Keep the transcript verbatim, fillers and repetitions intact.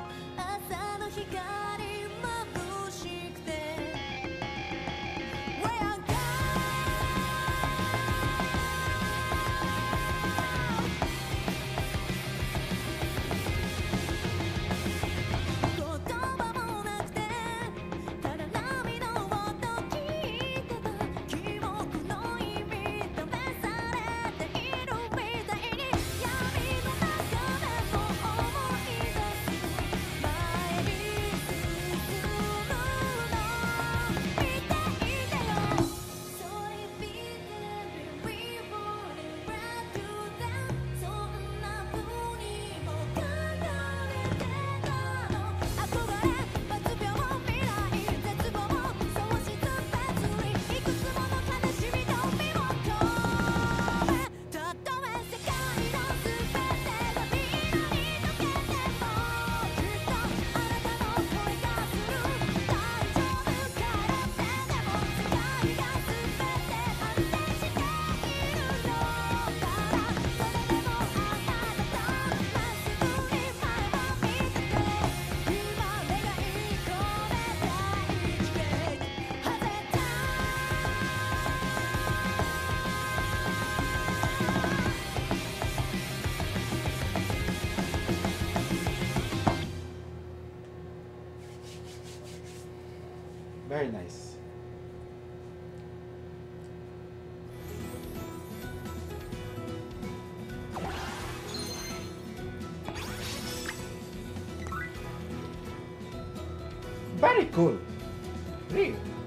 朝の光眩しくて Where I go 言葉もなくてただ波の音聞いてた記憶の意味試されているみたいに闇の中でも思い出す前に進むの見ていてよ Sorry baby we wouldn't run to them そんな風にも考えてたの憧れ罰病未来絶望喪失別離いくつもの悲しみと身を込めたとえ世界の全てがみんなに溶けてもきっとあなたの声がする大丈夫からってでも世界が全て安定しているのからそれでもあなたとまっすぐに前を見てて今願い込めた一撃外れた Very nice. Very cool. Really.